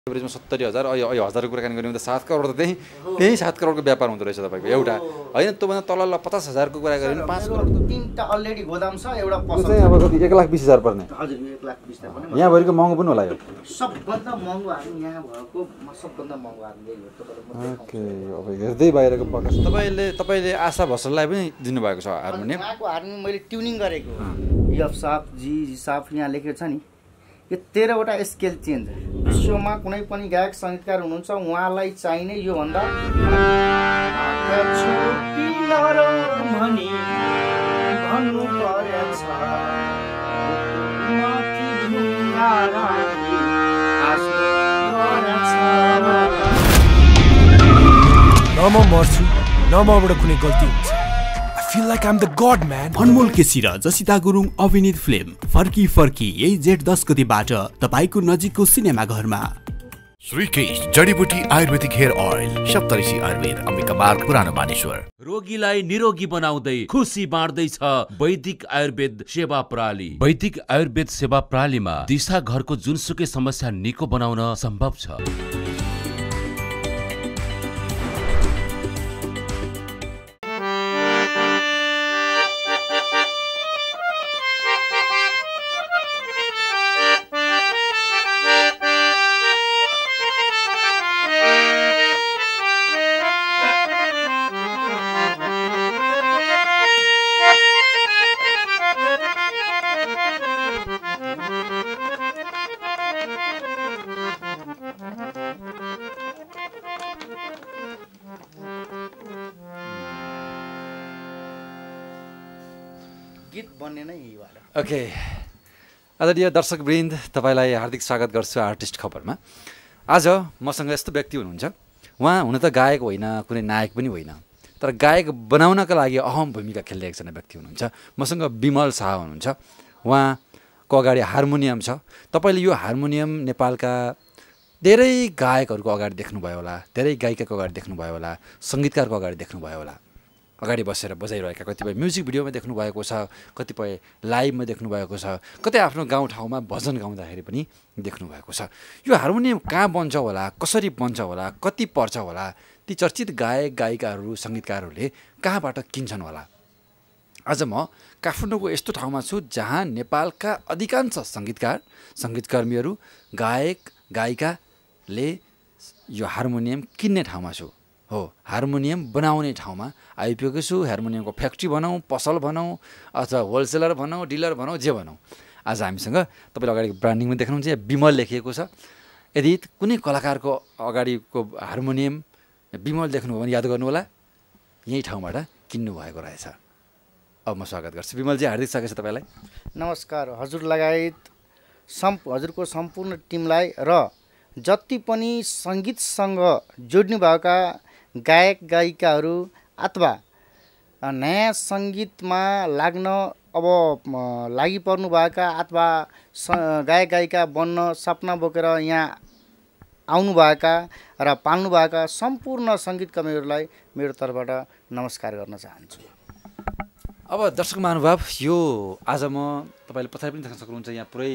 एभरेजमा 70,000 अहिले 1000 को कुराकानी गर्ने त 7 करोड त त्यही 7 करोडको व्यापार हुँदो रहेछ तपाईको एउटा हैन त्योभन्दा तल 50,000 को कुरा गरे भने 5 करोड त तीनटा अलरेडी गोदाम छ एउटा पसल चाहिँ अब कति 1,20,000 पर्ने हजुर 1,20,000 पर्ने यहाँ भरिको महँगो पनि होला यो सबभन्दा महँगो हामी यहाँ भएको सबभन्दा महँगो हामी यही हो तपाईहरुले ओके अब हेर्दै बाहिरको प्रकाश तपाईले आशा भसललाई पनि दिनुभएको छ हार्मोनियम उहाँको हार्मोनियम मैले ट्युनिङ गरेको एफ साफ जी साफ यहाँ लेखेको छ नि यो 13 वटा स्केल चेन्ज विश्वमा कुनै पनि गायक संगीतकार हुनुहुन्छ उहाँलाई चाहिने यो भन्दा भन्नु परेछ न म मर्छु न मबाट कुनै गल्ती हुन्छ I feel like I'm the god man. अनमोल केसी र जसिता गुरुङ अभिनीत फिल्म फर्की यही जेठ 10 गतिबाट तपाईको नजिकको सिनेमा घरमा। श्रीकेश जडीबुटी आयुर्वेदिक हेयर ऑयल सप्तऋषि आयुर्वेद अम्बिकाबार पुरानो मानेश्वर। रोगीलाई निरोगी बनाउँदै खुसी बाँड्दै छ वैदिक आयुर्वेद सेवा प्रणाली। वैदिक आयुर्वेद सेवा प्रणालीमा दिशा घरको जुनसुकै समस्या निको बनाउन सम्भव छ। गीत बन्ने नै यही भएर ओके आदरणीय दर्शकवृन्द तपाईलाई हार्दिक स्वागत गर्छु आर्टिस्ट खबरमा। आज मसँग यस्तो व्यक्ति हुनुहुन्छ उहाँ हुन त गायक होइन कुनै नायक पनि होइन तर गायक बनाउनका लागि अहम भूमिका खेल्ने एकजना व्यक्ति हुनुहुन्छ। मसँग विमल शाह हुनुहुन्छ उहाँको अगाडि हार्मोनियम छ। तपाईले यो हार्मोनियम नेपालका धेरै गायकहरूको अगाडि देख्नुभयो होला धेरै गायिकाको अगाडि देख्नुभयो होला सङ्गीतकारको अगाडि देख्नुभयो होला अगाडि बसेर बजाइरहेका कतिपय म्युजिक भिडियोमा देख्नुभएको छ कतिपय लाइभमा देख्नुभएको छ कतै आफ्नो गाउँठाउँमा भजन गाउँदाखेरि पनि देख्नुभएको छ। यो हार्मोनियम कहाँ बन्छ होला कसरी बन्छ होला कति पर्छ होला ती चर्चित गायक गायिकाहरू सङ्गीतकारहरूले कहाँबाट किन्छन् होला। आज म काठमाडौँको यस्तो ठाउँमा छु जहाँ नेपालका अधिकांश सङ्गीतकर्मीहरू गायक गायिकाले यो हार्मोनियम किन्ने ठाउँमा छु हो हार्मोनियम बनाउने ठाउँमा आइपुगेको छु। हार्मोनियमको फ्याक्ट्री भनौँ पसल भनौँ अथवा होलसेलर भनौँ डिलर भनौँ जे भनौँ आज हामीसँग तपाईँले अगाडि ब्रान्डिङमा देख्नुहुन्छ यहाँ विमल लेखिएको छ। यदि कुनै कलाकारको अगाडिको हार्मोनियम विमल देख्नुभयो भने याद गर्नु होला यही ठाउँबाट किन्नुभएको रहेछ। अब म स्वागत गर्छु विमलजी हार्दिक स्वागत छ तपाईँलाई। नमस्कार हजुर लगायत हजुरको सम्पूर्ण टिमलाई र जति पनि सङ्गीतसँग जोड्नुभएका गायक गायिकाहरू अथवा नयाँ सङ्गीतमा लाग्न अब लागि पर्नुभएका अथवा गायक गायिका बन्न सपना बोकेर यहाँ आउनुभएका र पाल्नुभएका सम्पूर्ण सङ्गीतकर्मीहरूलाई मेरो तर्फबाट नमस्कार गर्न चाहन्छु। अब दर्शक महानुभाव यो आज म तपाईँले पछाडि पनि देख्न सक्नुहुन्छ यहाँ पुरै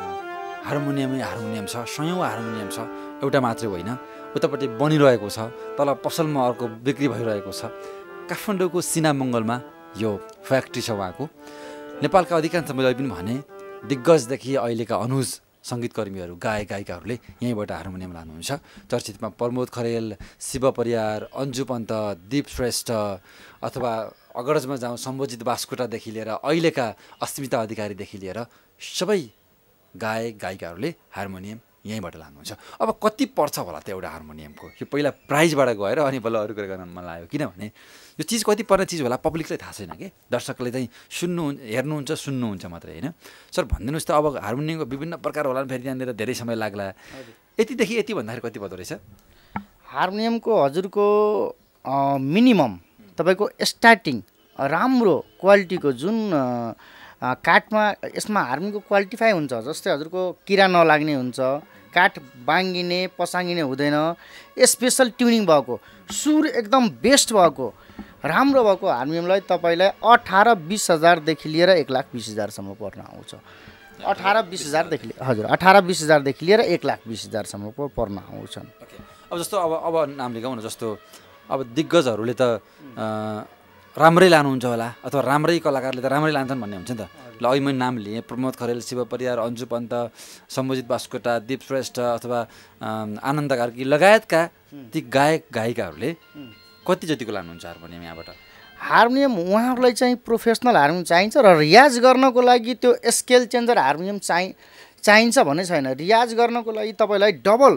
हार्मोनियम छ सयौँ हार्मोनियम छ एउटा मात्रै होइन उतापट्टि बनिरहेको छ तल पसलमा अर्को बिक्री भइरहेको छ। काठमाडौँको सिनामङ्गलमा यो फ्याक्ट्री छ उहाँको। नेपालका अधिकांश मैले पनि भने दिग्गजदेखि अहिलेका अनुज सङ्गीतकर्मीहरू गायक गायिकाहरूले यहीँबाट हार्मोनियम लानुहुन्छ। चर्चितमा प्रमोद खरेल शिव परियार अन्जु पन्त दीप श्रेष्ठ अथवा अग्रजमा जाउँ सम्बोजित बास्कोटादेखि लिएर अहिलेका अस्मिता अधिकारीदेखि लिएर सबै गायक गायिकाहरूले हार्मोनियम यहीँबाट लानुहुन्छ। अब कति पर्छ होला त एउटा हार्मोनियमको यो पहिला प्राइजबाट गएर अनि बल्ल अरू कुरा गर्न मन लाग्यो किनभने यो चिज कति पर्ने चिज होला पब्लिकलाई थाहा छैन कि दर्शकले चाहिँ हेर्नुहुन्छ सुन्नुहुन्छ मात्रै होइन। सर भनिदिनुहोस् त अब हार्मोनियमको विभिन्न प्रकार होला फेरि त्यहाँनिर धेरै समय लाग्ला यतिदेखि यति भन्दाखेरि कति पर्दो रहेछ हार्मोनियमको हजुरको मिनिमम तपाईँको स्टार्टिङ राम्रो क्वालिटीको जुन काठमा यसमा हार्मोनियमको क्वालिटिफाई हुन्छ जस्तै हजुरको किरा नलाग्ने हुन्छ काठ बाङ्गिने पसाङ्गिने हुँदैन स्पेसल ट्युनिङ भएको सुर एकदम बेस्ट भएको राम्रो भएको हार्मोनियमलाई तपाईँलाई 18-20 हजारदेखि लिएर 1,20,000 सम्म पर्न आउँछ। 18-20 हजारदेखि हजुर 18-20 हजारदेखि लिएर 1,20,000 पर्न आउँछन्। अब जस्तो अब नाम लिगाउँ न, जस्तो अब दिग्गजहरूले त राम्रै लानुहुन्छ होला अथवा राम्रै कलाकारले त राम्रै लान्छन् भन्ने हुन्छ नि त। ल अहिले मैले नाम लिएँ, प्रमोद खरेल, शिव परियार, अन्जु पन्त, सम्बोजित बास्कोटा, दीप श्रेष्ठ अथवा आनन्द कार्की लगायतका ती गायक गायिकाहरूले कति जतिको लानुहुन्छ हार्मोनियम यहाँबाट? हार्मोनियम उहाँहरूलाई चाहिँ प्रोफेसनल हार्मोनियम चाहिन्छ र रियाज गर्नको लागि त्यो स्केल चेन्जर हार्मोनियम चाहिन्छ भन्ने छैन। रियाज गर्नको लागि तपाईँलाई डबल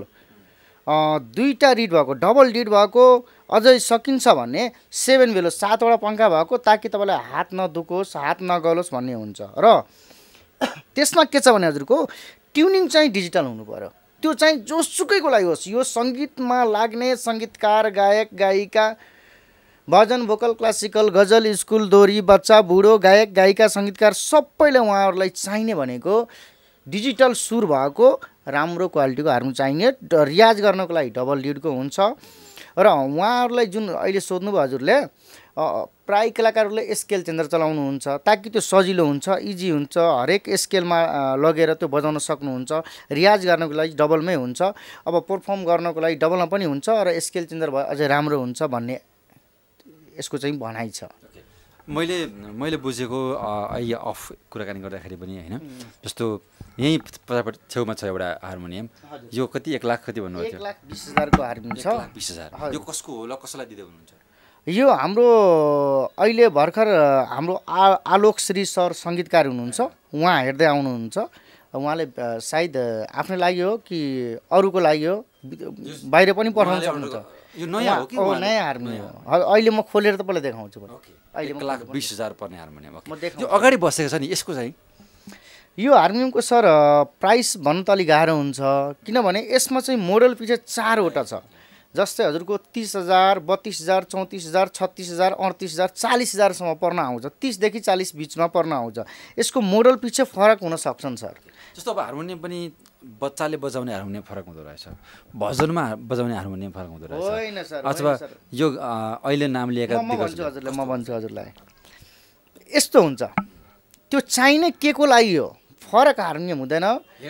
2टा रिड भएको, डबल रिड भएको अझै सकिन्छ भने 7 बेलो 7वटा पङ्खा भएको, ताकि तपाईँलाई हात नदुखोस्, हात नगलोस् भन्ने हुन्छ। र त्यसमा के छ भने हजुरको ट्युनिङ चाहिँ डिजिटल हुनु पर्यो। त्यो चाहिँ जोसुकैको लागि होस्, यो सङ्गीतमा लाग्ने सङ्गीतकार, गायक गायिका, भजन, भोकल, क्लासिकल, गजल, स्कुल, दोरी, बच्चा, बुढो, गायक गायिका, सङ्गीतकार सबैले उहाँहरूलाई चाहिने भनेको डिजिटल सुर भएको राम्रो क्वालिटीको हार्मोनियम चाहिने। रियाज गर्नको लागि डबल लिडको हुन्छ। र उहाँहरूलाई जुन अहिले सोध्नुभयो हजुरले, प्राय कलाकारहरूले स्केल चेन्जर चलाउनुहुन्छ ताकि त्यो सजिलो हुन्छ, इजी हुन्छ, हरेक स्केलमा लगेर त्यो बजाउन सक्नुहुन्छ। रियाज गर्नको लागि डबलमै हुन्छ, अब पर्फर्म गर्नको लागि डबलमा पनि हुन्छ र स्केल चेन्जर भयो अझै राम्रो हुन्छ भन्ने यसको चाहिँ भनाइ छ। मैले बुझेको अहिले अफ कुराकानी गर्दाखेरि पनि होइन, जस्तो यहीँ पछाडि छेउमा छ एउटा हार्मोनियम, यो कति 1 लाख कति भन्नुभएको थियो? 1,20,000 हार्मोनियम छ। 1,20,000 यो कसको होला, कसैलाई दिँदै हुनुहुन्छ? यो हाम्रो अहिले भर्खर हाम्रो आलोक श्री सर सङ्गीतकार हुनुहुन्छ, उहाँ हेर्दै आउनुहुन्छ। उहाँले सायद आफ्नै लागि हो कि अरूको लागि हो, बाहिर पनि पठाउन सक्नुहुन्छ। यो नयाँ हो कि? नयाँ हार्मोनियम हो। अहिले म खोलेर तपाईँलाई देखाउँछु। अहिले 1,20,000 पर्ने हार्मोनियम। यो अगाडि बसेको छ नि, यसको चाहिँ यो हार्मोनियमको सर प्राइस भन्नु त अलिक गाह्रो हुन्छ, किनभने यसमा चाहिँ मोडल पछि 4वटा छ। जस्तै हजुरको 30,000, 32,000, 34,000, 36,000, 38,000, 40,000सम्म पर्न आउँछ। 30 देखि 40 बिचमा पर्न आउँछ। यसको मोडल पछि फरक हुन सक्छन् सर। जस्तो अब हार्मोनियम पनि बच्चाले बजाउने हार्मोनियम फरक हुँदो रहेछ, भजनमा बजाउने हार्मोनियम फरक हुँदो रहेछ, होइन सर। अथवा यो अहिले नाम लिएका म भन्छु हजुरलाई यस्तो हुन्छ, त्यो चाहिने के को लागि हो, फरक हार्मोनियम हुँदैन।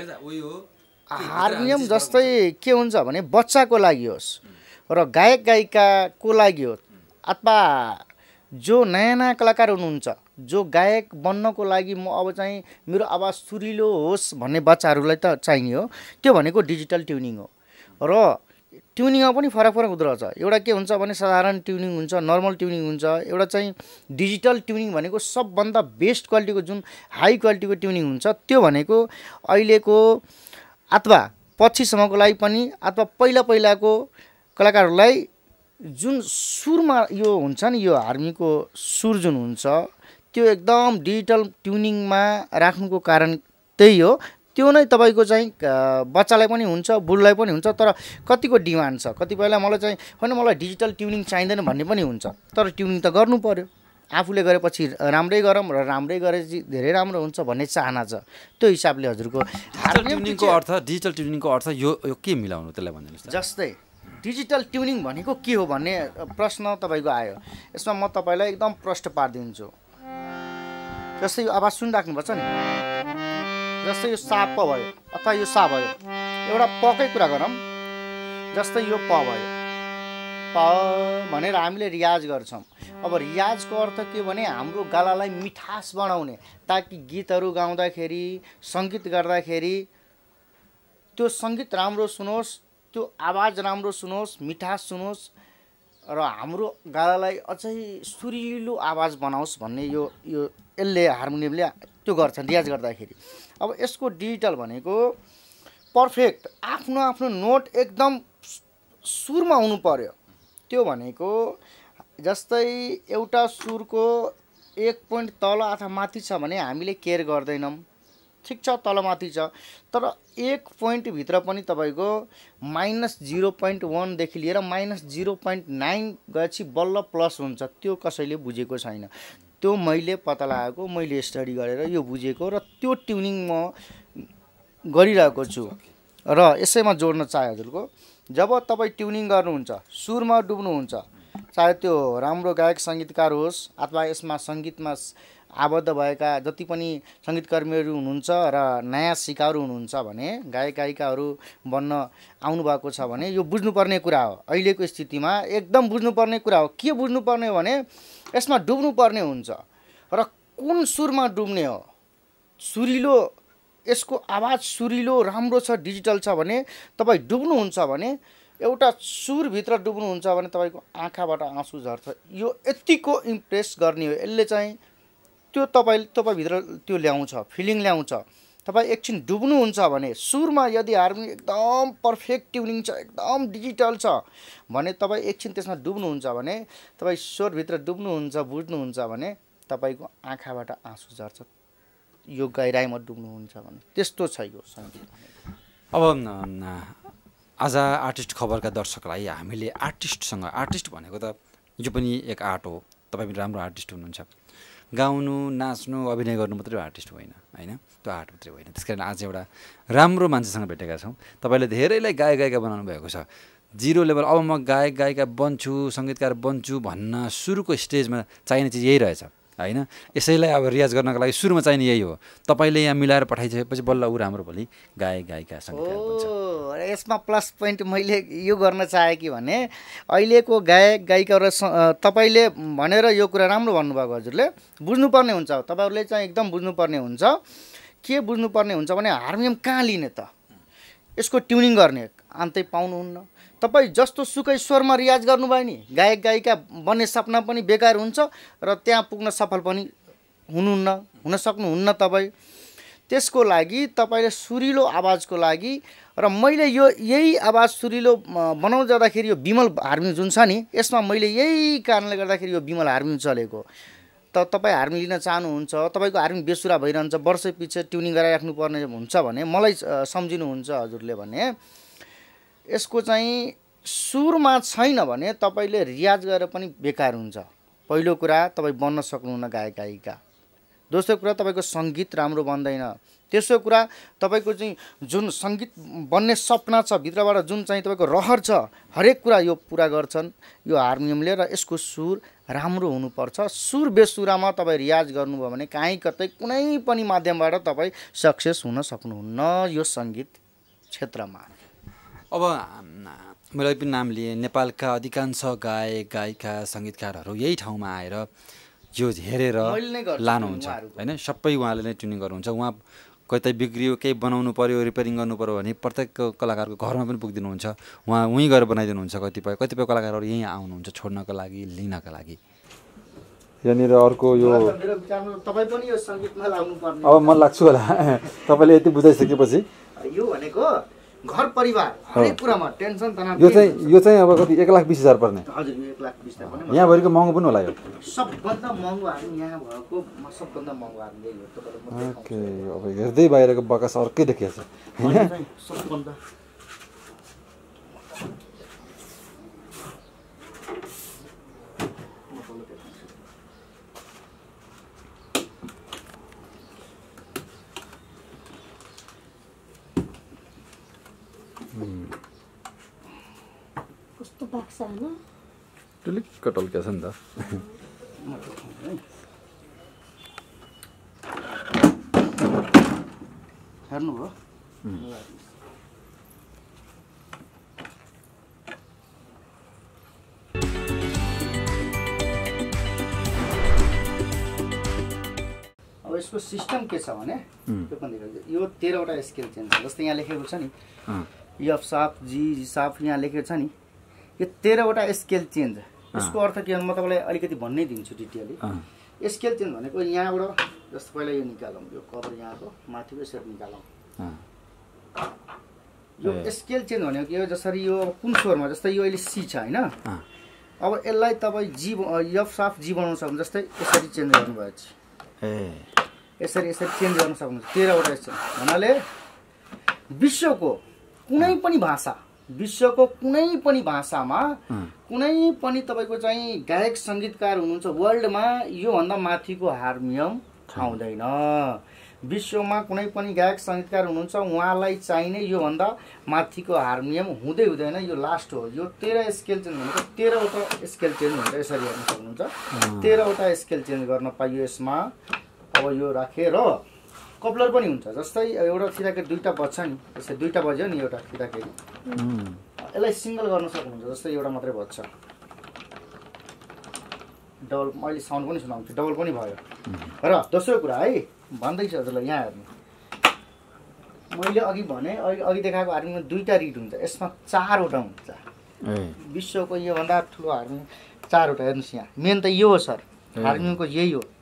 हार्मोनियम जस्तै के हुन्छ भने बच्चाको लागि होस् र गायक गायिकाको लागि हो, अथवा जो नयाँ नयाँ कलाकार हुनुहुन्छ, जो गायक बन्नको लागि म अब चाहिँ मेरो आवाज सुरिलो होस् भन्ने बच्चाहरूलाई त चाहिने हो, त्यो भनेको डिजिटल ट्युनिङ हो। र ट्युनिङमा पनि फरक हुँदो रहेछ। एउटा के हुन्छ भने साधारण ट्युनिङ हुन्छ, नर्मल ट्युनिङ हुन्छ। एउटा चाहिँ डिजिटल ट्युनिङ भनेको सबभन्दा बेस्ट क्वालिटीको, जुन हाई क्वालिटीको ट्युनिङ हुन्छ, त्यो भनेको अहिलेको अथवा पछिसम्मको लागि पनि अथवा पहिलाको कलाकारहरूलाई जुन सुरमा यो हुन्छ नि, यो हार्मोनीको सुर जुन हुन्छ त्यो एकदम डिजिटल ट्युनिङमा राख्नुको कारण त्यही हो। त्यो नै तपाईँको चाहिँ बच्चालाई पनि हुन्छ, बुढलाई पनि हुन्छ। तर कतिको डिमान्ड छ, कतिपयलाई मलाई चाहिँ होइन मलाई डिजिटल ट्युनिङ चाहिँदैन भन्ने पनि हुन्छ। तर ट्युनिङ त गर्नु पर्यो, आफूले गरेपछि राम्रै गरौँ र राम्रै गरेपछि धेरै राम्रो हुन्छ भन्ने चाहना छ। त्यो हिसाबले हजुरको ट्युनिङको अर्थ, डिजिटल ट्युनिङको अर्थ यो के मिलाउनु, त्यसलाई भनिदिनुहोस्। जस्तै डिजिटल ट्युनिङ भनेको के हो भन्ने प्रश्न तपाईँको आयो, यसमा म तपाईँलाई एकदम प्रश्न पारिदिन्छु। जस्तै यो आवाज सुनिराख्नुपर्छ नि, जस्तै यो सा प भयो अथवा यो सा भयो, एउटा पकै कुरा गरौँ। जस्तै यो प भयो, प भनेर हामीले रियाज गर्छौँ। अब रियाजको अर्थ के भने हाम्रो गलालाई मिठास बनाउने, ताकि गीतहरू गाउँदाखेरि, सङ्गीत गर्दाखेरि त्यो सङ्गीत राम्रो सुनोस्, त्यो आवाज राम्रो सुनोस्, मिठास सुनोस् र हाम्रो गलालाई अझै सुरिलो आवाज बनाओस् भन्ने यो यसले हार्मोनियमले त्यो गर्छ रियाज गर्दाखेरि। अब यसको डिजिटल भनेको पर्फेक्ट आफ्नो आफ्नो नोट एकदम सुरमा हुनु पर्यो। त्यो भनेको जस्तै एउटा सुरको 1 पोइन्ट तल अथवा माथि छ भने हामीले केयर गर्दैनौँ, ठिक छ तल माथि छ। तर 1 पोइन्टभित्र पनि तपाईँको -0.1 देखि लिएर -0.9 गएपछि बल्ल प्लस हुन्छ। त्यो कसैले बुझेको छैन, त्यो मैले पत्ता लगाएको, मैले स्टडी गरेर यो बुझेको र त्यो ट्युनिङ म गरिरहेको छु। र यसैमा जोड्न चाहे हजुरको, जब तपाईँ ट्युनिङ गर्नुहुन्छ, सुरमा डुब्नुहुन्छ, चाहे त्यो राम्रो गायक सङ्गीतकार होस् अथवा यसमा सङ्गीतमा आबद्ध भएका जति पनि सङ्गीतकर्मीहरू हुनुहुन्छ र नयाँ सिकाउहरू हुनुहुन्छ भने गायक गायिकाहरू बन्न आउनुभएको छ भने यो बुझ्नुपर्ने कुरा हो। अहिलेको स्थितिमा एकदम बुझ्नुपर्ने कुरा हो। के बुझ्नुपर्ने हो भने यसमा डुब्नुपर्ने हुन्छ र कुन सुरमा डुब्ने हो। सुरिलो यसको आवाज सुरिलो राम्रो छ डिजिटल छ भने तपाईँ डुब्नुहुन्छ भने एउटा सुरभित्र डुब्नुहुन्छ भने तपाईँको आँखाबाट आँसु झर्छ। यो यतिको इम्प्रेस गर्ने हो। यसले चाहिँ त्यो तपाईँभित्र त्यो ल्याउँछ फिलिङ ल्याउँछ। तपाईँ एकछिन डुब्नुहुन्छ भने सुरमा यदि हार्मोनी एकदम पर्फेक्ट ट्युनिङ छ एकदम डिजिटल छ भने तपाईँ एकछिन त्यसमा डुब्नुहुन्छ भने तपाईँ स्वरभित्र डुब्नुहुन्छ बुझ्नुहुन्छ भने तपाईँको आँखाबाट आँसु झर्छ। यो गहिराइमा डुब्नुहुन्छ भने त्यस्तो छ यो सङ्गीत। अब आज आर्टिस्ट खबरका दर्शकलाई हामीले आर्टिस्ट भनेको त यो पनि एक आर्ट हो। तपाईँ पनि राम्रो आर्टिस्ट हुनुहुन्छ। गाउनु नाच्नु अभिनय गर्नु मात्रै आर्टिस्ट होइन होइन, त्यो आर्ट मात्रै होइन। त्यस कारण आज एउटा राम्रो मान्छेसँग भेटेका छौँ। तपाईँले धेरैलाई गायक गायिका बनाउनु भएको छ। जिरो लेभल अब म गायक गायिका बन्छु सङ्गीतकार बन्छु भन्न सुरुको स्टेजमा चाहिने चिज यही रहेछ होइन। यसैलाई अब रियाज गर्नको लागि सुरुमा चाहिने यही हो। तपाईँले यहाँ मिलाएर पठाइसकेपछि बल्ल ऊ राम्रो भोलि गायक गायिका सङ्गीतकार बन्छ। यसमा प्लस पोइन्ट मैले यो गर्न चाहेँ कि भने अहिलेको गायक गायिका र तपाईँले भनेर यो कुरा राम्रो भन्नुभएको हजुरले बुझ्नुपर्ने हुन्छ। तपाईँहरूले चाहिँ एकदम बुझ्नुपर्ने हुन्छ। के बुझ्नुपर्ने हुन्छ भने हार्मोनियम कहाँ लिने त, यसको ट्युनिङ गर्ने अन्तै पाउनुहुन्न। तपाईँ जस्तो सुकै स्वरमा रियाज गर्नुभयो नि गायक गायिका बन्ने सपना पनि बेकार हुन्छ र त्यहाँ पुग्न सफल पनि हुन सक्नुहुन्न तपाईँ। त्यसको लागि तपाईँले सुरिलो आवाजको लागि र मैले यही आवाज सुरिलो बनाउँदै जाँदाखेरि यो बिमल हार्मोनियम जुन छ नि यसमा मैले यही कारणले गर्दाखेरि यो बिमल हार्मोनियम चलेको। त तपाईँ हार्मोनियम लिन चाहनुहुन्छ तपाईँको हार्मोनियम बेसुरा भइरहन्छ वर्षै पछि ट्युनिङ गराइराख्नु पर्ने हुन्छ भने मलाई सम्झिनुहुन्छ हजुरले भने यसको चाहिँ सुरमा छैन भने तपाईँले रियाज गरेर पनि बेकार हुन्छ। पहिलो कुरा तपाईँ बन्न सक्नुहुन्न गायक गायिका। दोस्रो कुरा तपाईँको सङ्गीत राम्रो बन्दैन। तेस्रो कुरा तपाईँको चाहिँ जुन सङ्गीत बन्ने सपना छ भित्रबाट जुन चाहिँ तपाईँको रहर छ हरेक कुरा यो पुरा गर्छन् यो हार्मोनियमले र यसको सुर राम्रो हुनुपर्छ। सुर बेसुरामा तपाईँ रियाज गर्नुभयो भने काहीँ कतै कुनै पनि माध्यमबाट तपाईँ सक्सेस हुन सक्नुहुन्न यो सङ्गीत क्षेत्रमा। अब मैले पनि नाम लिएँ नेपालका अधिकांश गायक गायिका सङ्गीतकारहरू यही ठाउँमा आएर यो हेरेर लानुहुन्छ होइन। सबै उहाँले नै ट्युनिङ गर्नुहुन्छ। उहाँ कतै बिग्रियो केही बनाउनु पऱ्यो रिपेयरिङ गर्नु पऱ्यो भने प्रत्येक कलाकारको घरमा पनि पुगिदिनुहुन्छ। उहाँ उहीँ गएर बनाइदिनुहुन्छ। कतिपय कलाकारहरू यहीँ आउनुहुन्छ छोड्नको लागि लिनका लागि। यहाँनिर अर्को यो तपाईँ पनि यो सङ्गीतमा लाग्नुपर्ने। अब म लाग्छु होला तपाईँले यति बुझाइसकेपछि। यो भनेको घर परिवार हरेक कुरामा टेन्सन तनाव यो चाहिँ अब कति 1,20,000 पर्ने। हजुर 1,20,000 पर्ने। यहाँ भरिको महँगो पनि होला यो। सबभन्दा महँगो हार्मोनियम यहाँ भएको सबभन्दा महँगो हार्मोनियम हो तपाईलाई। ओके अब हेर्दै बाहिरको बकास अर्कै देखिएछ हैन। सबभन्दा कस्तो बाक्सा हैन टुलिक्क टल्केछ नि त। हेर्नुभयो अब यसको सिस्टम के छ भने यो पनि यो 13 वटा स्केल चेन्ज छ। जस्तै यहाँ लेखेको छ नि एफ साफ जी साफ यहाँ लेखेको छ नि यो 13 वटा स्केल चेन्ज। यसको अर्थ के हो म तपाईलाई अलिकति भन्नै दिन्छु डिटेली। स्केल चेन्ज भनेको यहाँबाट जस्तो पहिला यो निकालौँ यो कभर यहाँको माथिको यसरी निकालौँ। यो स्केल चेन्ज भनेको के हो जसरी यो कुन स्वरमा जस्तै यो अहिले सी छ हैन। अब यसलाई तपाईँ जी एफ साफ जी बनाउन सक्नुहुन्छ। जस्तै यसरी चेन्ज गर्नुभयो यसरी चेन्ज गर्न सक्नुहुन्छ। 13 वटा स्केल भन्नाले विश्वको कुनै पनि भाषामा कुनै पनि तपाईँको चाहिँ गायक सङ्गीतकार हुनुहुन्छ वर्ल्डमा योभन्दा माथिको हार्मोनियम आउँदैन। विश्वमा कुनै पनि गायक सङ्गीतकार हुनुहुन्छ उहाँलाई चाहिने योभन्दा माथिको हार्मोनियम हुँदै हुँदैन, यो लास्ट हो। यो 13 स्केल चेन्ज हुन्छ, 13वटा स्केल चेन्ज हुन्छ, यसरी हेर्न सक्नुहुन्छ। 13वटा स्केल चेन्ज गर्न पाइयो यसमा। अब यो राखेर कपलर पनि हुन्छ, जस्तै एउटा खिँदाखेरि दुईवटा बज्छ नि, जस्तै दुईवटा बज्यो नि एउटा खिँदाखेरि, यसलाई सिङ्गल गर्न सक्नुहुन्छ, जस्तै एउटा मात्रै बज्छ। डबल मैले साउन्ड पनि सुनाउँछु, डबल पनि भयो। र दोस्रो कुरा है भन्दैछु हजुरलाई, यहाँ हेर्नु, मैले अघि भने अघि देखाएको हार्मोनियममा 2टा रिड हुन्छ, यसमा 4वटा हुन्छ। विश्वको योभन्दा ठुलो हार्मोनियम 4वटा। हेर्नुहोस् यहाँ मेन त यो हो सर, हार्मोनियमको यही हो।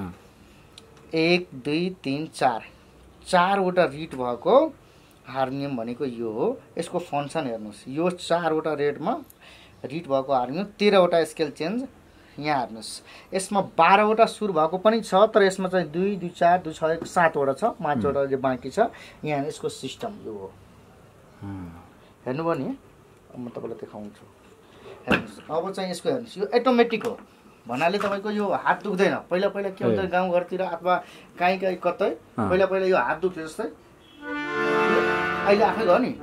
1 2 3 4 4वटा रिड भएको हार्मोनियम भनेको यो हो। यसको फङ्सन हेर्नुहोस्, यो 4वटा रेडमा रिड भएको हार्मोनियम, 13वटा स्केल चेन्ज। यहाँ हेर्नुहोस्, यसमा 12वटा सुर भएको पनि छ, तर यसमा चाहिँ 2 2 4 2 6 7वटा छ, 5वटा जो बाँकी छ। यहाँ यसको सिस्टम यो हो, हेर्नुभयो नि, म तपाईँलाई देखाउँछु। हेर्नुहोस् अब चाहिँ यसको हेर्नुहोस्, यो एटोमेटिक हो भन्नाले तपाईँको यो हात दुख्दैन। पहिला पहिला के हुन्छ गाउँघरतिर अथवा कहीँ कहीँ कतै पहिला पहिला यो हात दुख्थ्यो, जस्तै अहिले आफै गयो नि,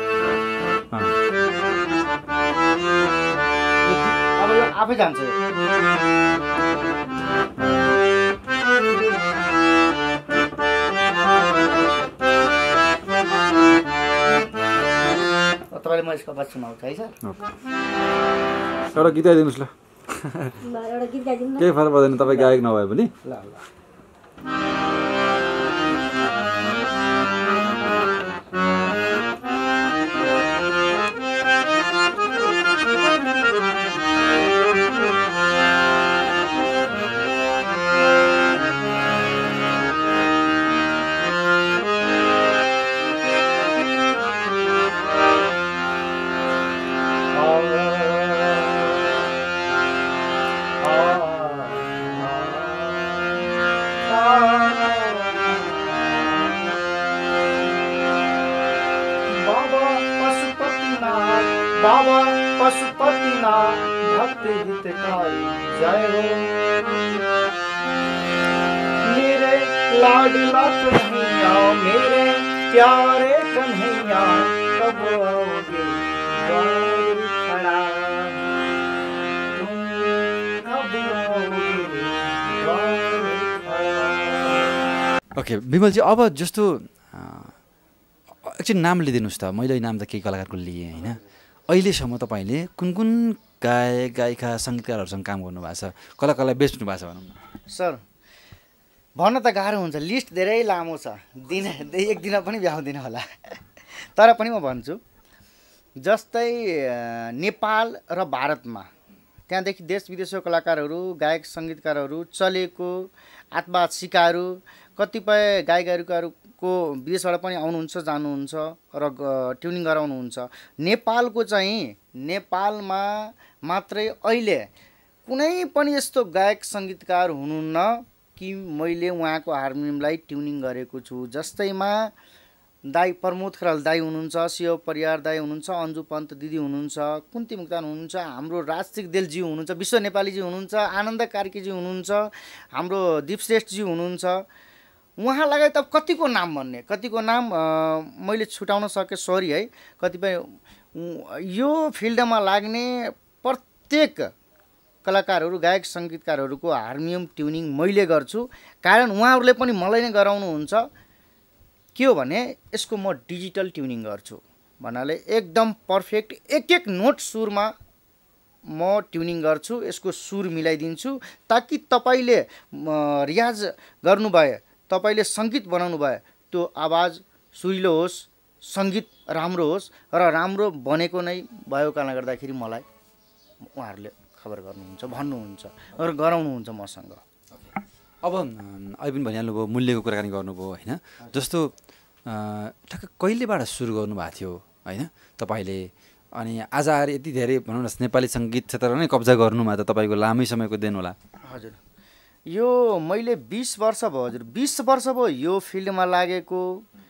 अब यो आफै जान्छ। तपाईँले म यसको बात सुनाउँछु है सर। एउटा गीत गाइदिनुहोस् ल। केही फरक पर्दैन तपाईँ गायक नभए पनि। ल ल बाबा पशुपतिनाथ भक्त हितकारी जय हो। मेरे लाडला कन्हैया, मेरे प्यारे कन्हैया, कब आओगे द्वार खड़ा, तुम कब आओगे द्वार खड़ा। ओके विमलजी, अब जस्तो एकछिन नाम लिइदिनुहोस् त। मैले नाम त केही कलाकारको लिएँ होइन। अहिलेसम्म तपाईँले कुन कुन गायक गायिका सङ्गीतकारहरूसँग काम गर्नुभएको छ, कलाकारलाई बेच्नु भएको छ भनौँ न। सर भन्न त गाह्रो हुन्छ, लिस्ट धेरै लामो छ, एक दिन पनि भ्याउँदिनँ होला। तर पनि म भन्छु, जस्तै नेपाल र भारतमा त्यहाँदेखि देश विदेशको कलाकारहरू, गायक सङ्गीतकारहरू चलेको अथवा सिकारू कतिपय गायक गायिकाहरूको विदेशबाट पनि आउनुहुन्छ, जानुहुन्छ र ट्युनिङ गराउनुहुन्छ। नेपालको चाहिँ नेपालमा मात्रै अहिले कुनै पनि यस्तो गायक सङ्गीतकार हुनुहुन्न कि मैले उहाँको हार्मोनियमलाई ट्युनिङ गरेको छु। जस्तैमा दाई प्रमोद खराल दाई हुनुहुन्छ, शिव परियार दाई हुनुहुन्छ, अन्जु पन्त दिदी हुनुहुन्छ, कुन्ती मुक्तान हुनुहुन्छ, हाम्रो राजसिक देलजी हुनुहुन्छ, विश्व नेपालीजी हुनुहुन्छ, आनन्द कार्कीजी हुनुहुन्छ, हाम्रो दीप श्रेष्ठजी हुनुहुन्छ। उहाँ लगायत अब कतिको नाम भन्ने, कतिको नाम मैले छुटाउन सकेँ, सरी है। कतिपय यो फिल्डमा लाग्ने प्रत्येक कलाकारहरू, गायक सङ्गीतकारहरूको हार्मोनियम ट्युनिङ मैले गर्छु। कारण उहाँहरूले पनि मलाई नै गराउनुहुन्छ। के हो भने यसको म डिजिटल ट्युनिङ गर्छु भन्नाले एकदम पर्फेक्ट एक एक नोट सुरमा म ट्युनिङ गर्छु, यसको सुर मिलाइदिन्छु ताकि तपाईँले रियाज गर्नु भए, तपाईँले सङ्गीत बनाउनु भए त्यो आवाज सुरिलो होस्, सङ्गीत राम्रो होस् र राम्रो बनेको नै भएको कारणले गर्दाखेरि मलाई उहाँहरूले खबर गर्नुहुन्छ, भन्नुहुन्छ र गराउनुहुन्छ मसँग। अब अहिले पनि भनिहाल्नुभयो, मूल्यको कुराकानी गर्नुभयो होइन। जस्तो ठ्याक्क कहिलेबाट सुरु गर्नुभएको थियो होइन तपाईँले, अनि आज आएर यति धेरै भनौँ न नेपाली सङ्गीत क्षेत्र नै कब्जा गर्नुमा त तपाईँको लामै समयको देन होला। हजुर, यो मैले 20 वर्ष भयो, हजुर 20 वर्ष भयो यो फिल्डमा लागेको,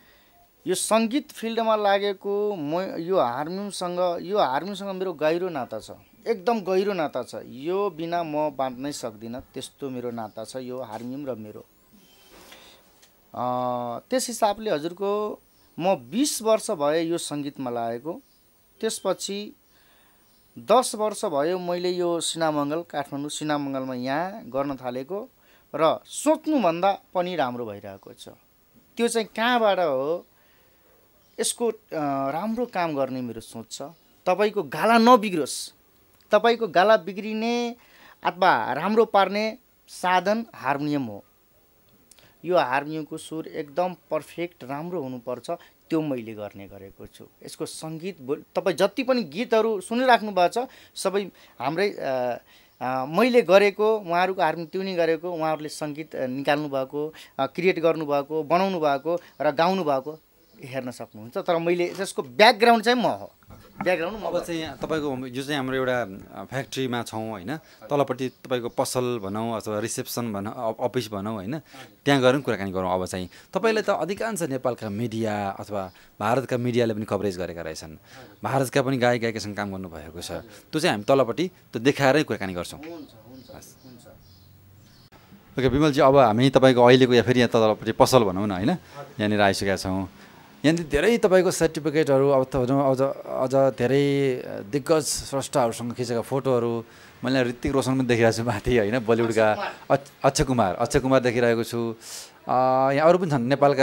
यो सङ्गीत फिल्डमा लागेको। म यो हार्मोनियमसँग मेरो गहिरो नाता छ, एकदम गहिरो नाता छ। यो बिना म बाँच्नै सक्दिनँ, त्यस्तो मेरो नाता छ यो हार्मोनियम र मेरो। त्यस हिसाबले हजुरको म 20 वर्ष भयो यो सङ्गीतमा लागेको। त्यसपछि 10 वर्ष भयो मैले यो सिनामङ्गल काठमाडौँ सिनामङ्गलमा यहाँ गर्न थालेको र सोच्नुभन्दा पनि राम्रो भइरहेको छ। त्यो चाहिँ कहाँबाट हो? यसको राम्रो काम गर्ने मेरो सोच छ। तपाईँको गाला नबिग्रोस्, तपाईँको गाला बिग्रिने अथवा राम्रो पार्ने साधन हार्मोनियम हो। यो हार्मोनियमको सुर एकदम पर्फेक्ट राम्रो हुनुपर्छ, त्यो मैले गर्ने गरेको छु। यसको सङ्गीत तपाईँ जति पनि गीतहरू सुनिराख्नु भएको छ सबै हाम्रै मैले गरेको, उहाँहरूको हार्मोनियम ट्युनिङ गरेको, उहाँहरूले सङ्गीत निकाल्नु भएको, क्रिएट गर्नुभएको, बनाउनु भएको र गाउनु भएको हेर्न सक्नुहुन्छ। तर मैले त्यसको ब्याकग्राउन्ड चाहिँ म हो। ब्याकग्राउन्ड अब चाहिँ तपाईँको यो चाहिँ हाम्रो एउटा फ्याक्ट्रीमा छौँ होइन, तलपट्टि तपाईँको पसल भनौँ अथवा रिसेप्सन भनौँ, अफिस भनौँ होइन, त्यहाँ गएर पनि कुराकानी गरौँ। अब चाहिँ तपाईँले त अधिकांश नेपालका मिडिया अथवा भारतका मिडियाले पनि कभरेज गरेका रहेछन्, भारतका पनि गायक गायिकासँग काम गर्नुभएको छ। त्यो चाहिँ हामी तलपट्टि त्यो देखाएरै कुराकानी गर्छौँ। ओके विमलजी, अब हामी तपाईँको अहिलेको या फेरि यहाँ तलपट्टि पसल भनौँ न होइन, यहाँनिर आइसकेका छौँ। यहाँनिर धेरै तपाईँको सर्टिफिकेटहरू अझ धेरै दिग्गज स्रष्टाहरूसँग खिचेका फोटोहरू मैले ऋतिक रोशन पनि देखिरहेको छु माथि होइन, बलिउडका अक्षय कुमार देखिरहेको छु। यहाँ अरू पनि छन् नेपालका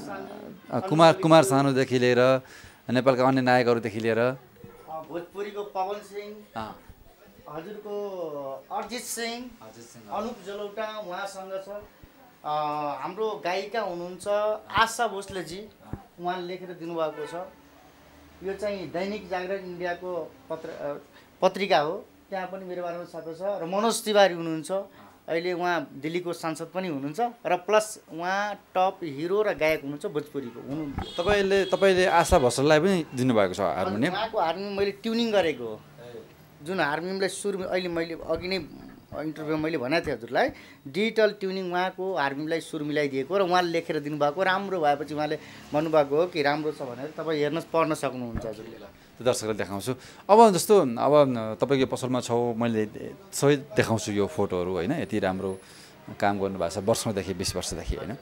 कुमार सानुदेखि लिएर नेपालका अन्य नायकहरूदेखि लिएर भोजपुरीको पवन सिंह, हजुरको अरिजित सिंह, अनुप जलौटा उहाँसँग छ। हाम्रो गायिका हुनुहुन्छ आशा भोसलेजी, उहाँले लेखेर दिनुभएको छ। यो चाहिँ दैनिक जागरण इन्डियाको पत्रिका हो, त्यहाँ पनि मेरो बारेमा छापेको छ। र मनोज तिवारी हुनुहुन्छ, अहिले उहाँ दिल्लीको सांसद पनि हुनुहुन्छ र प्लस उहाँ टप हिरो र गायक हुनुहुन्छ भोजपुरीको हुनुहुन्छ। तपाईँले आशा भोसलेलाई पनि दिनुभएको छ हार्मोनियम? उहाँको हार्मोनियम मैले ट्युनिङ गरेको हो। जुन हार्मोनियमलाई सुर अहिले मैले अघि नै इन्टरभ्यू मैले भनेको थिएँ हजुरलाई, डिजिटल ट्युनिङ उहाँको हार्मोनियमलाई सुर मिलाइदिएको र उहाँले लेखेर दिनुभएको। राम्रो भएपछि उहाँले भन्नुभएको हो कि राम्रो छ भनेर तपाईँ हेर्न पढ्न सक्नुहुन्छ हजुरले। त्यो दर्शकलाई देखाउँछु। अब जस्तो अब तपाईँको पसलमा छौँ, मैले सबै देखाउँछु यो फोटोहरू होइन, यति राम्रो काम गर्नुभएको छ वर्षौँदेखि, 20 वर्षदेखि होइन।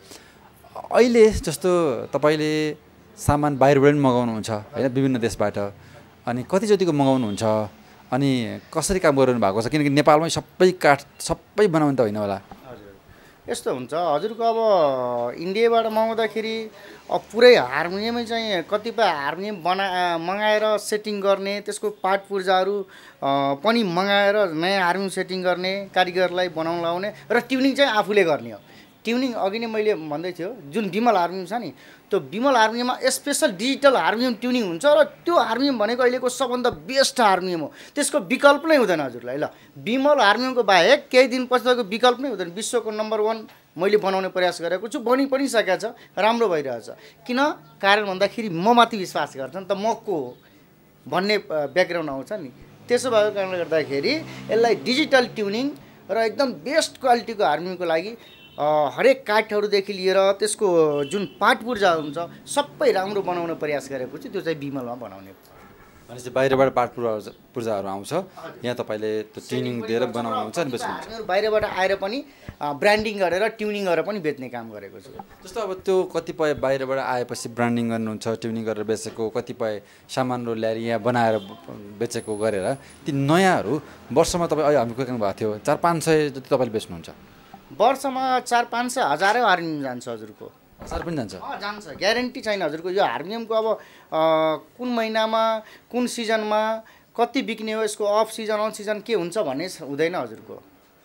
अहिले जस्तो तपाईँले सामान बाहिरबाट पनि मगाउनुहुन्छ होइन, विभिन्न देशबाट, अनि कति जतिको मगाउनुहुन्छ अनि कसरी काम गरिरहनु भएको छ? किनकि नेपालमै सबै काठ सबै बनाउने त होइन होला। हजुर यस्तो हुन्छ हजुरको। अब इन्डियाबाट मगाउँदाखेरि पुरै हार्मोनियमै चाहिँ कतिपय हार्मोनियम मगाएर सेटिङ गर्ने, त्यसको पार्ट पुर्जाहरू पनि मगाएर नयाँ हार्मोनियम सेटिङ गर्ने, कारिगरलाई बनाउन लाउने र ट्युनिङ चाहिँ आफूले गर्ने हो। ट्युनिङ अघि नै मैले भन्दै थियो, जुन बिमल हार्मोनियम छ नि, त्यो बिमल हार्मोनियममा स्पेसल डिजिटल हार्मोनियम ट्युनिङ हुन्छ र त्यो हार्मोनियम भनेको अहिलेको सबभन्दा बेस्ट हार्मोनियम हो। त्यसको विकल्प नै हुँदैन हजुरलाई। ल बिमल हार्मोनियमको बाहेक केही दिनपछि तपाईँको विकल्प नै हुँदैन। विश्वको नम्बर 1 मैले बनाउने प्रयास गरेको छु, बनि पनि सकेको छ, राम्रो भइरहेछ। किन कारण भन्दाखेरि म माथि विश्वास गर्छन् त म को हो भन्ने ब्याकग्राउन्ड आउँछ नि। त्यसो भएको कारणले गर्दाखेरि यसलाई डिजिटल ट्युनिङ र एकदम बेस्ट क्वालिटीको हार्मोनियमको लागि हरेक काठहरूदेखि लिएर त्यसको जुन पार्ट पुर्जा हुन्छ सबै राम्रो बनाउने प्रयास गरेको छु। त्यो चाहिँ बिमलमा बनाउने। भनेपछि बाहिरबाट पार्ट पुर्जाहरू आउँछ, यहाँ तपाईँले त्यो ट्युनिङ दिएर बनाउनुहुन्छ अनि बेच्नुहुन्छ। बाहिरबाट आएर पनि ब्रान्डिङ गरेर ट्युनिङ गरेर पनि बेच्ने काम गरेको छु। जस्तो अब त्यो कतिपय बाहिरबाट आएपछि ब्रान्डिङ गर्नुहुन्छ, ट्युनिङ गरेर बेचेको, कतिपय सामानहरू ल्याएर यहाँ बनाएर बेचेको गरेर ती नयाँहरू वर्षमा तपाईँ अहिले हामी कुराकानी भएको थियो 400-500 जति तपाईँले बेच्नुहुन्छ? वर्षमा 400-500 हजारै हार्मोनियम जान्छ हजुरको। हजार पनि जान्छ? जान्छ, ग्यारेन्टी छैन हजुरको। यो हार्मोनियमको अब कुन महिनामा कुन सिजनमा कति बिक्ने हो, यसको अफ सिजन अन सिजन के हुन्छ भन्ने हुँदैन हजुरको।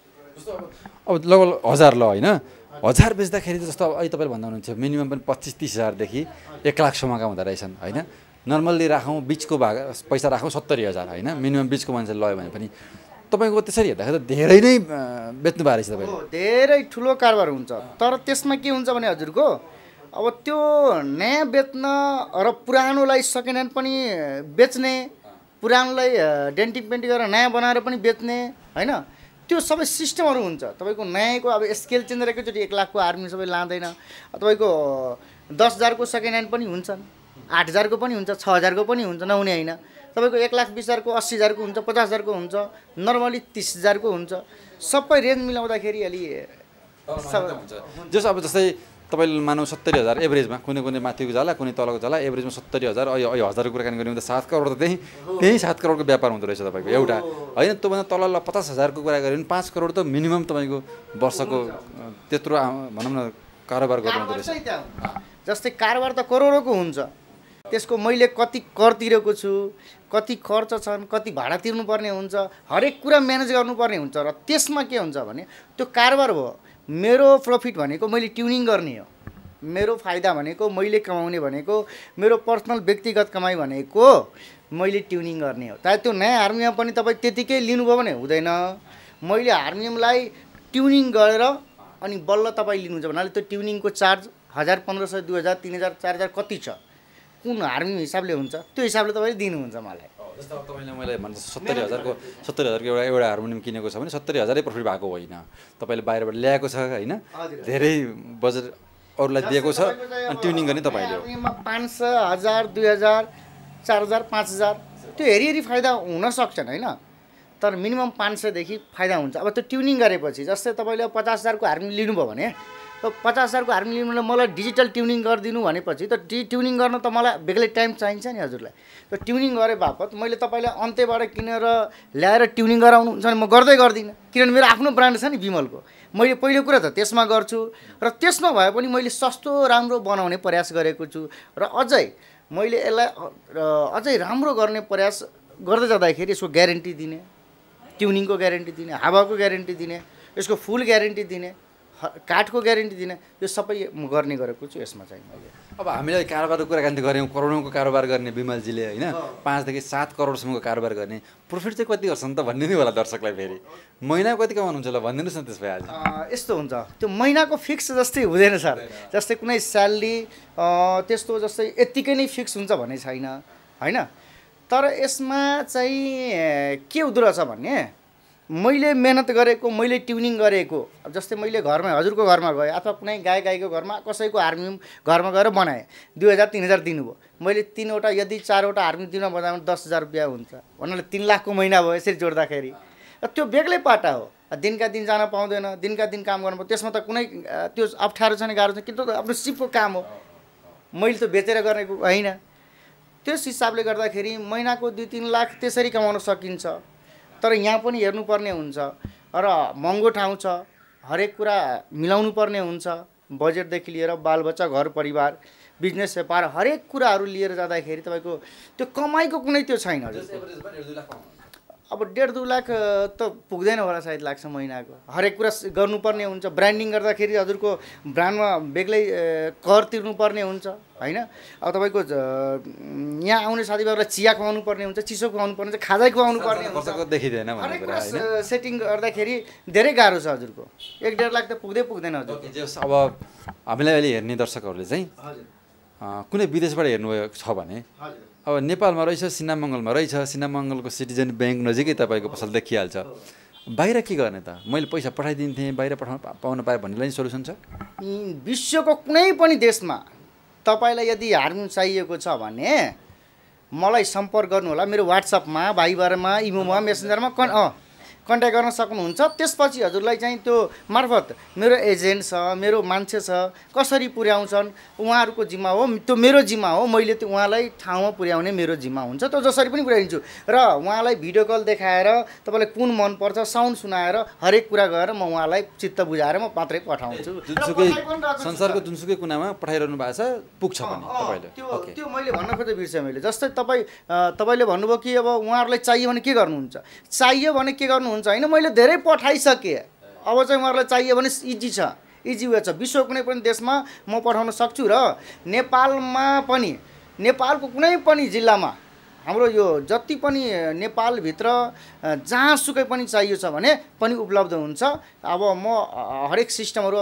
अब लगभग 1000 ल होइन, 1000 बेच्दाखेरि जस्तो अब अहिले तपाईँले भन्दा हुनुहुन्थ्यो मिनिमम पनि 25-30 हजारदेखि 1 लाखसम्मका हुँदो रहेछन् होइन। नर्मल्ली राखौँ बिचको भाग पैसा राखौँ 70 हजार होइन, मिनिमम बिचको मान्छे लयो भने पनि तपाईँको त्यसरी हेर्दाखेरि त धेरै नै बेच्नु भएको रहेछ तपाईँले। धेरै ठुलो कारोबार हुन्छ। तर त्यसमा के हुन्छ भने हजुरको अब त्यो नयाँ बेच्न र पुरानोलाई सेकेन्ड ह्यान्ड पनि बेच्ने, पुरानोलाई डेन्टिङ पेन्टिङ गरेर नयाँ बनाएर पनि बेच्ने होइन, त्यो सबै सिस्टमहरू हुन्छ। तपाईँको नयाँको अब स्केल चेन्ज गरेको एकचोटि 1 लाखको हार्मोनियम सबै लाँदैन। तपाईँको 10 हजारको सेकेन्ड ह्यान्ड पनि हुन्छन्, 8 हजारको पनि हुन्छ, 6 हजारको पनि हुन्छ, नहुने होइन। तपाईँको 1,20,000 हजारको, 80 हजारको हुन्छ, 50 हजारको हुन्छ, नर्मली 30 हजारको हुन्छ। सबै रेन्ज मिलाउँदाखेरि अलि हुन्छ। जस्तो अब जस्तै तपाईँले मानौ 70,000 एभरेजमा, कुनै माथिको जाला कुनै तलको जाला, एभरेजमा 70,000, अहिले 1000 कुराकानी गर्ने त 7 करोड त त्यही 7 करोडको व्यापार हुँदो रहेछ तपाईँको एउटा होइन। त्योभन्दा तल 50,000को कुरा गऱ्यो भने 5 करोड त मिनिमम तपाईँको वर्षको त्यत्रो भनौँ न कारोबार गर्नु हुँदो रहेछ। जस्तै कारोबार त करोडको हुन्छ, त्यसको मैले कति कर तिरेको छु, कति खर्च छन्, कति भाडा तिर्नुपर्ने हुन्छ, हरेक कुरा म्यानेज गर्नुपर्ने हुन्छ। र त्यसमा के हुन्छ भने त्यो कारोबार हो। मेरो प्रफिट भनेको मैले ट्युनिङ गर्ने हो, मेरो फाइदा भनेको मैले कमाउने भनेको, मेरो पर्सनल व्यक्तिगत कमाइ भनेको मैले ट्युनिङ गर्ने हो। चाहे त्यो नयाँ हार्मोनियम पनि तपाईँ त्यतिकै लिनुभयो भने हुँदैन। मैले हार्मोनियमलाई ट्युनिङ गरेर अनि बल्ल तपाईँ लिनुहुन्छ भन्नाले त्यो ट्युनिङको चार्ज 1000, 1500, 2000, 3000, 4000 कति छ, कुन हार्मोनियम हिसाबले हुन्छ त्यो हिसाबले तपाईँले दिनुहुन्छ मलाई। जस्तो अब तपाईँले मैले भन्छ 70,000को एउटा हार्मोनियम किनेको छ भने 70,000 प्रफिट भएको होइन, तपाईँले बाहिरबाट ल्याएको छ होइन, धेरै बजेट अरूलाई दिएको छ अनि ट्युनिङ गर्ने तपाईँले हो। 500, 1000, 2000, 4000, 5000 त्यो हेरी फाइदा हुनसक्छन् होइन, तर मिनिमम 500 देखि फाइदा हुन्छ। अब त्यो ट्युनिङ गरेपछि जस्तै तपाईँले 50,000को हार्मोनियम लिनुभयो भने त 50,000को हार्मोनियम लिनुलाई मलाई डिजिटल ट्युनिङ गरिदिनु भनेपछि त ट्युनिङ गर्न त मलाई बेग्लै टाइम चाहिन्छ नि हजुरलाई। त ट्युनिङ गरे बापत मैले तपाईँलाई अन्त्यबाट किनेर ल्याएर ट्युनिङ गराउनुहुन्छ भने म गर्दिनँ, किनभने मेरो आफ्नो ब्रान्ड छ नि विमलको। मैले पहिलो कुरा त त्यसमा गर्छु र त्यसमा भए पनि मैले सस्तो राम्रो बनाउने प्रयास गरेको छु र अझै मैले यसलाई अझै राम्रो गर्ने प्रयास गर्दै जाँदाखेरि यसको ग्यारेन्टी दिने, ट्युनिङको ग्यारेन्टी दिने, हावाको ग्यारेन्टी दिने, यसको फुल ग्यारेन्टी दिने, काठको ग्यारेन्टी दिने, यो सबै म गर्ने गरेको छु यसमा चाहिँ मैले। अब हामीले कारोबारको कुराकानी गऱ्यौँ, करोडौँको कारोबार गर्ने विमलजीले होइन, 5 देखि 7 करोडसम्मको कारोबार गर्ने, प्रफिट चाहिँ कति गर्छन् त भन्ने नि होला दर्शकलाई। फेरि महिना कति कमाउनुहुन्छ ल भनिदिनुहोस् न त्यस भए। आज यस्तो हुन्छ, त्यो महिनाको फिक्स जस्तै हुँदैन सर, जस्तै कुनै स्यालेरी त्यस्तो जस्तै यत्तिकै नै फिक्स हुन्छ भन्ने छैन होइन। तर यसमा चाहिँ के हुँदो रहेछ भने मैले मेहनत गरेको, मैले ट्युनिङ गरेको, जस्तै मैले घरमा हजुरको घरमा गएँ अथवा कुनै गाईको घरमा कसैको हार्मोनियम घरमा गएर बनाएँ, 2000, 3000 दिनुभयो, मैले 3वटा यदि 4वटा हार्मोनियम दिन बजाउनु 10,000 रुपियाँ हुन्छ भन्नाले 3 लाखको महिना भयो यसरी जोड्दाखेरि। त्यो बेग्लै पाटा हो, दिनका दिन जान पाउँदैन, दिनका दिन काम गर्नु पर्छ, त्यसमा त कुनै त्यो अप्ठ्यारो छैन, गाह्रो छैन, किन आफ्नो सिपको काम हो, मैले त बेचेर गरेको होइन। त्यस हिसाबले गर्दाखेरि महिनाको 2-3 लाख त्यसरी कमाउन सकिन्छ। तर यहाँ पनि हेर्नुपर्ने हुन्छ र महँगो ठाउँ छ, हरेक कुरा मिलाउनु पर्ने हुन्छ, बजेटदेखि लिएर बालबच्चा, घर परिवार, बिजनेस व्यापार हरेक कुराहरू लिएर जाँदाखेरि तपाईँको त्यो कमाइको कुनै त्यो छैन। अब 1.5-2 लाख त पुग्दैन होला सायद लाग्छ महिनाको, हरेक कुरा गर्नुपर्ने हुन्छ। ब्रान्डिङ गर्दाखेरि हजुरको ब्रान्डमा बेग्लै कर तिर्नुपर्ने हुन्छ होइन। अब तपाईँको यहाँ आउने साथीभाइहरूलाई चिया खुवाउनु पर्ने हुन्छ, चिसो खुवाउनु पर्ने हुन्छ, खाजा खुवाउनु पर्ने हुन्छ, देखिँदैन हरेक कुरा सेटिङ गर्दाखेरि धेरै गाह्रो छ हजुरको। 1-1.5 लाख त पुग्दैन हजुर। अब हामीलाई अहिले हेर्ने दर्शकहरूले चाहिँ कुनै विदेशबाट हेर्नुभयो छ भने अब नेपालमा रहेछ, सिन्नामङ्गलमा रहेछ, सिन्नामङ्गलको सिटिजन ब्याङ्क नजिकै तपाईँको पसल देखिहाल्छ, बाहिर के गर्ने त, मैले पैसा पठाइदिन्थेँ बाहिर पाउन पाएँ भन्नेलाई सोल्युसन छ? विश्वको कुनै पनि देशमा तपाईँलाई यदि हार्मोनियम चाहिएको छ भने मलाई सम्पर्क गर्नु होला, मेरो वाट्सएपमा, भाइबरमा, इमोमा, मेसेन्जरमा कन्ट्याक्ट गर्न सक्नुहुन्छ। त्यसपछि हजुरलाई चाहिँ त्यो मार्फत मेरो एजेन्ट छ, मेरो मान्छे छ, कसरी पुर्याउँछन् उहाँहरूको जिम्मा हो, त्यो मेरो जिम्मा हो, मैले त्यो उहाँलाई ठाउँमा पुर्याउने मेरो जिम्मा हुन्छ, त्यो जसरी पनि पुर्याइदिन्छु। र उहाँलाई भिडियो कल देखाएर तपाईँलाई कुन मनपर्छ साउन्ड सुनाएर हरेक कुरा गरेर म उहाँलाई चित्त बुझाएर म मात्रै पठाउँछु। जुनसुकै संसारको जुनसुकै कुनामा पठाइरहनु भएको छ पुग्छ भने तपाईँले। त्यो मैले भन्न खोजेको बिर्सेँ मैले। जस्तै तपाईँले भन्नुभयो कि अब उहाँहरूलाई चाहियो भने के गर्नुहुन्छ, चाहियो भने के गर्नुहुन्छ होइन, मैले धेरै पठाइसकेँ, अब चाहिँ उहाँहरूलाई चाहियो भने इजी छ, इजी वे छ, विश्व कुनै पनि देशमा म पठाउन सक्छु। र नेपालमा पनि, नेपालको कुनै पनि जिल्लामा हाम्रो यो जति पनि नेपालभित्र जहाँसुकै पनि चाहियो छ भने पनि उपलब्ध हुन्छ। अब म हरेक सिस्टमहरू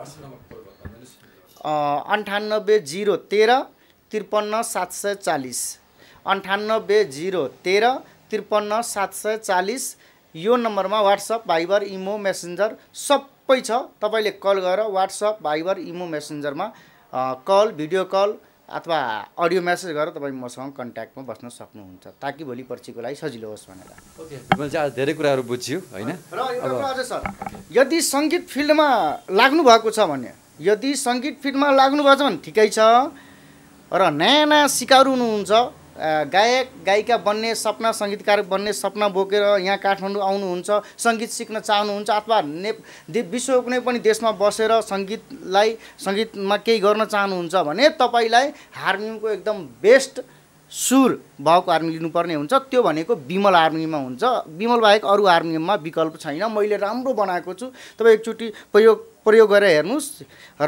98 013 53 740 98 013 53 740 यो नम्बरमा वाट्सएप, भाइबर, इमो, मेसेन्जर सबै छ। तपाईँले कल गरेर वाट्सएप, भाइबर, इमो, मेसेन्जरमा कल, भिडियो कल अथवा अडियो मेसेज गरेर तपाईँ मसँग कन्ट्याक्टमा बस्न सक्नुहुन्छ, ताकि भोलि पर्सिको लागि सजिलो होस् भनेर। ओके, विमल चाहिँ आज धेरै कुराहरू बुझ्यो होइन। र अझै सर, यदि सङ्गीत फिल्डमा लाग्नु भएको छ भने यदि सङ्गीत फिल्डमा लाग्नुभएको छ भने ठिकै छ, र नयाँ नयाँ सिकारु हुनुहुन्छ, गायक गायिका बन्ने सपना, सङ्गीतकार बन्ने सपना बोकेर यहाँ काठमाडौँ आउनुहुन्छ, सङ्गीत सिक्न चाहनुहुन्छ, अथवा विश्वको कुनै पनि देशमा बसेर सङ्गीतमा केही गर्न चाहनुहुन्छ भने तपाईँलाई हार्मोनियमको एकदम बेस्ट सुर भएको हार्मोनियम लिनुपर्ने हुन्छ। त्यो भनेको विमल हार्मोनियममा हुन्छ। विमल बाहेक अरू हार्मोनियममा विकल्प छैन। मैले राम्रो बनाएको छु, तपाईँ एकचोटि प्रयोग गरेर हेर्नुहोस्। र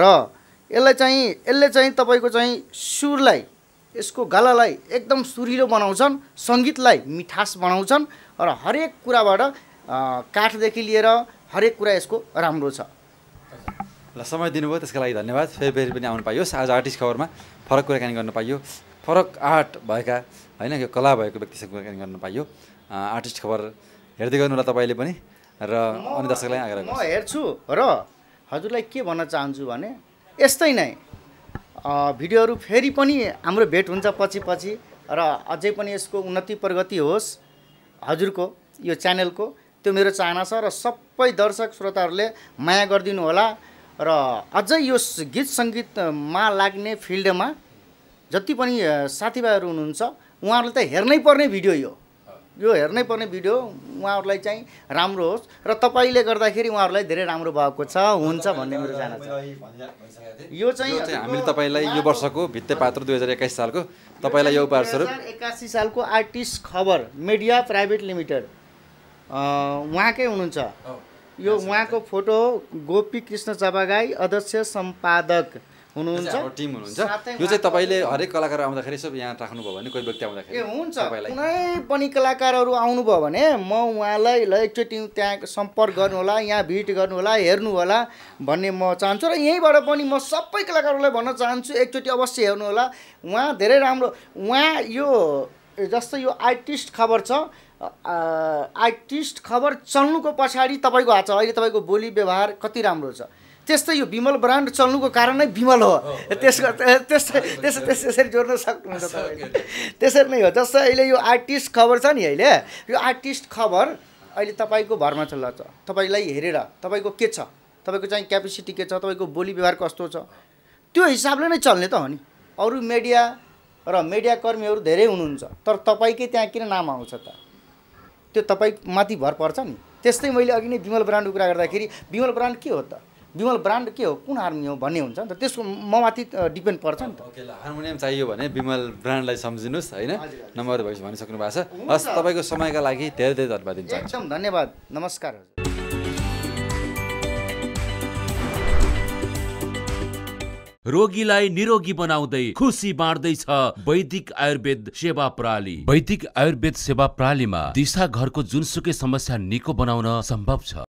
यसले चाहिँ तपाईँको चाहिँ सुरलाई, यसको गलालाई एकदम सुरिलो बनाउँछन्, सङ्गीतलाई मिठास बनाउँछन्, र हरेक कुराबाट काठदेखि लिएर हरेक कुरा यसको राम्रो छ। ल, समय दिनुभयो त्यसको लागि धन्यवाद। फेरि पनि आउनु पाइयोस्। आज आर्टिस्ट खबरमा फरक कुराकानी गर्न पाइयो, फरक आर्ट भएका होइन यो कला भएको व्यक्तिसँग कुराकानी गर्न पाइयो। आर्टिस्ट खबर हेर्दै गर्नु होला तपाईँले पनि, र अन्य दर्शकलाई आग्रह गर्छु। म हेर्छु र हजुरलाई के भन्न चाहन्छु भने यस्तै नै भिडियोहरू फेरि पनि हाम्रो भेट हुन्छ पछि, र अझै पनि यसको उन्नति प्रगति होस् हजुरको यो च्यानलको, त्यो मेरो चाहना छ। र सबै दर्शक श्रोताहरूले माया गरिदिनु होला, र अझै यो गीत सङ्गीतमा लाग्ने फिल्डमा जति पनि साथीभाइहरू हुनुहुन्छ उहाँहरूले त हेर्नै पर्ने भिडियो यो हेर्नै पर्ने भिडियो उहाँहरूलाई चाहिँ राम्रो होस्, र तपाईँले गर्दाखेरि उहाँहरूलाई धेरै राम्रो भएको छ हुन्छ भन्ने मेरो चाहना छ। यो चाहिँ हामीले तपाईँलाई यो वर्षको भित्ते पात्र 2021 सालको तपाईँलाई यो उपहार स्वरूप 2081 सालको आर्टिस्ट खबर मिडिया प्राइभेट लिमिटेड उहाँकै हुनुहुन्छ। यो उहाँको फोटो गोपी कृष्ण चपागाई अध्यक्ष सम्पादक हुनुहुन्छ, टिम हुनुहुन्छ। यो चाहिँ तपाईँले हरेक कलाकार आउँदाखेरि सब यहाँ राख्नुभयो भने कोही व्यक्ति आउँदाखेरि हुन्छ, कुनै पनि कलाकारहरू आउनुभयो भने म उहाँलाई एकचोटि त्यहाँ सम्पर्क गर्नु होला, यहाँ भिड गर्नु होला, हेर्नु होला भन्ने म चाहन्छु। र यहीँबाट पनि म सबै कलाकारहरूलाई भन्न चाहन्छु एकचोटि अवश्य हेर्नु होला। उहाँ धेरै राम्रो, उहाँ यो जस्तो यो आर्टिस्ट खबर छ, आर्टिस्ट खबर चल्नुको पछाडि तपाईँको हात छ। अहिले तपाईँको बोली व्यवहार कति राम्रो छ, त्यस्तै यो विमल ब्रान्ड चल्नुको कारण नै विमल हो। त्यसरी जोड्न सक्नुहुन्छ तपाईँले। त्यसरी नै हो। जस्तो अहिले यो आर्टिस्ट खबर छ नि, अहिले यो आर्टिस्ट खबर अहिले तपाईँको भरमा चल्ला छ। तपाईँलाई हेरेर तपाईँको के छ, तपाईँको चाहिँ क्यापेसिटी के छ, तपाईँको बोली व्यवहार कस्तो छ, त्यो हिसाबले नै चल्ने त हो नि। अरू मिडिया र मिडियाकर्मीहरू धेरै हुनुहुन्छ, तर तपाईँकै त्यहाँ किन नाम आउँछ त, त्यो तपाईँमाथि भर पर्छ नि। त्यस्तै मैले अघि नै विमल ब्रान्डको कुरा गर्दाखेरि विमल ब्रान्ड के हो त, विमल ब्रान्ड के हो, कुन हार्मोनियम हो भन्ने हुन्छ नि त, त्यसको ममाथि डिपेन्ड पर्छ नि त। हार्मोनियम चाहियो भने विमल ब्रान्डलाई सम्झिनुहोस् होइन, नम्बर भइस भनिसक्नु भएको छ। हस्, तपाईँको समयका लागि धेरै धेरै धन्यवाद दिन चाहन्छु। एकदम धन्यवाद, नमस्कार। रोगीलाई निरोगी बनाउँदै खुसी बाँड्दैछ वैदिक आयुर्वेद सेवा प्रणाली। वैदिक आयुर्वेद सेवा प्रणालीमा दिशा घरको जुनसुकै समस्या निको बनाउन सम्भव छ।